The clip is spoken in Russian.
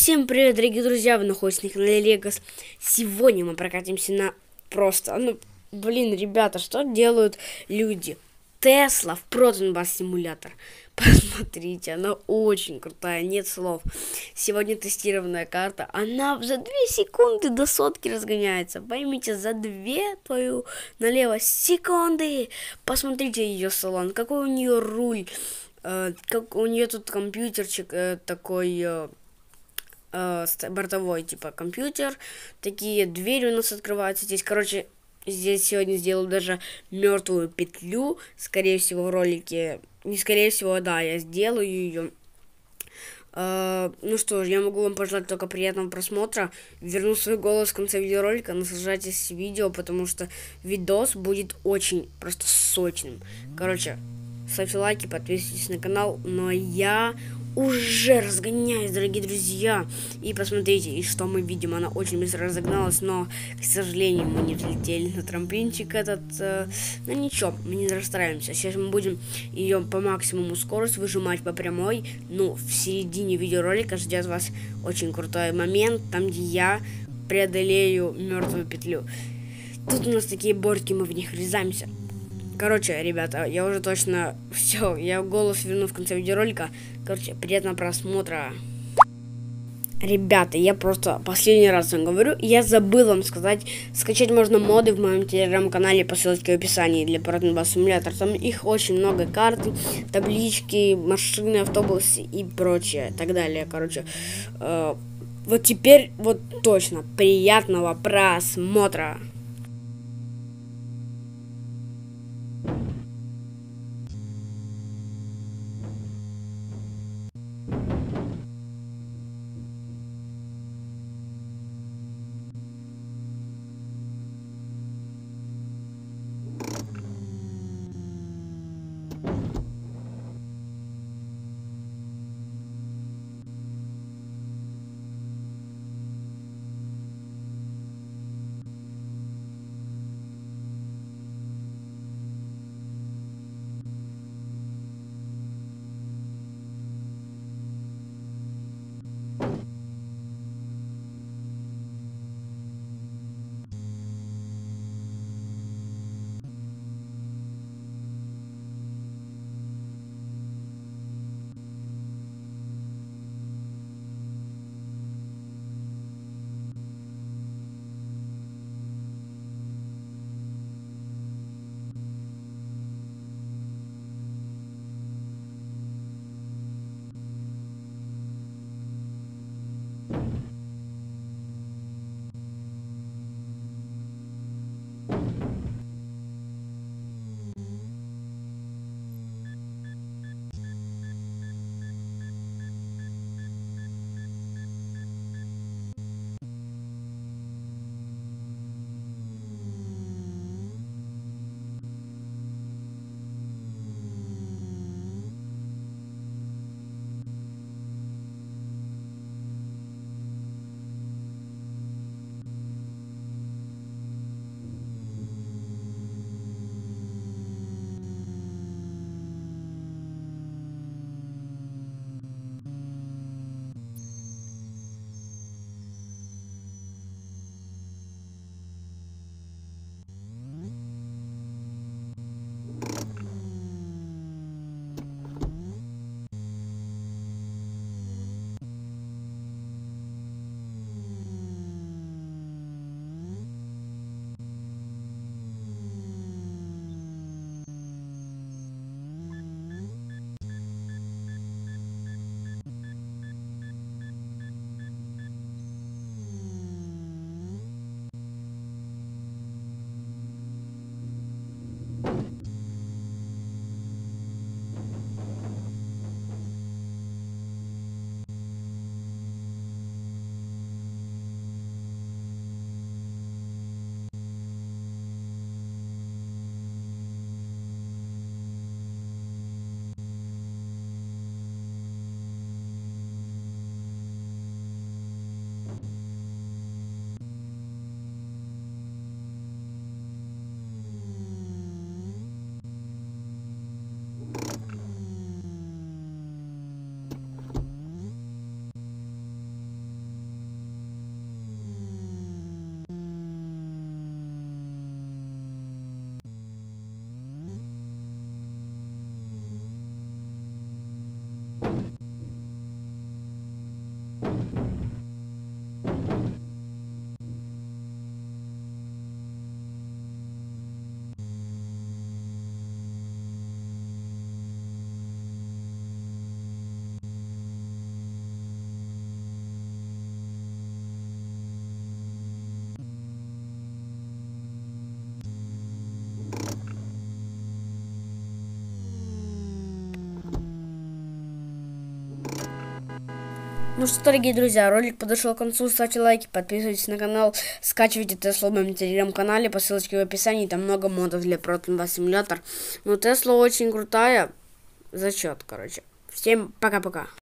Всем привет, дорогие друзья, вы находитесь на канале Легос. Сегодня мы прокатимся на просто, ребята, что делают люди? Тесла в Протонбас симулятор. Посмотрите, она очень крутая, нет слов. Сегодня тестированная карта, она за 2 секунды до сотки разгоняется. Поймите, за 2 твою налево секунды. Посмотрите ее салон, какой у нее руль, как у нее тут компьютерчик такой... бортовой, типа, компьютер. Такие двери у нас открываются здесь. Короче, здесь сегодня сделал даже мертвую петлю. Скорее всего, в ролике... Не скорее всего, да, я сделаю ее. Ну что ж, я могу вам пожелать только приятного просмотра. Верну свой голос в конце видеоролика. Наслаждайтесь видео, потому что видос будет очень просто сочным. Короче, ставьте лайки, подписывайтесь на канал. Но я уже разгоняюсь, дорогие друзья. И посмотрите, и что мы видим. Она очень быстро разогналась, но, к сожалению, мы не взлетели на трамплинчик этот. Но ничего, мы не расстраиваемся. Сейчас мы будем ее по максимуму скорость выжимать по прямой. Ну, в середине видеоролика ждет вас очень крутой момент, там, где я преодолею мертвую петлю. Тут у нас такие борки, мы в них врезаемся. Короче, ребята, я уже точно... Все, я голос верну в конце видеоролика. Короче, приятного просмотра. Ребята, я просто последний раз вам говорю, я забыл вам сказать, скачать можно моды в моем телеграм-канале по ссылке в описании для Протонбас симулятор. Там их очень много, карты, таблички, машины, автобусы и прочее, так далее. Короче, вот теперь, вот точно, приятного просмотра. Ну что, дорогие друзья, ролик подошел к концу, ставьте лайки, подписывайтесь на канал, скачивайте Теслу в моем телеграм-канале, по ссылочке в описании, там много модов для Proton 2 Simulator. Ну, Тесла очень крутая, зачет, короче. Всем пока-пока.